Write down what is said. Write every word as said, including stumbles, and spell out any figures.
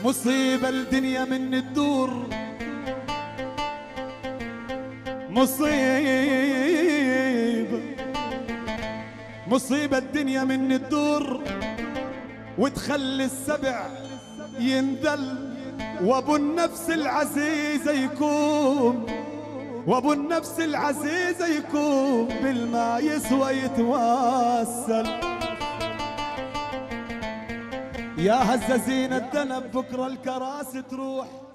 مصيبة الدنيا من الدور، مصيبة مصيبة الدنيا من الدور، وتخلي السبع يندل، وابو النفس العزيزة يكون، وابو النفس العزيزة يكون بالما يسوى يتواصل. يا هزازين الذنب بكرة الكراسي تروح،